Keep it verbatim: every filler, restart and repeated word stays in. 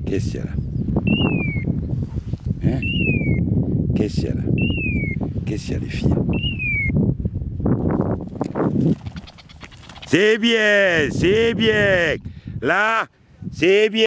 Qu'est-ce qu'il y a là? Hein? Qu'est-ce qu'il y a là? Qu'est-ce qu'il y a les filles? C'est bien, c'est bien. Là, c'est bien.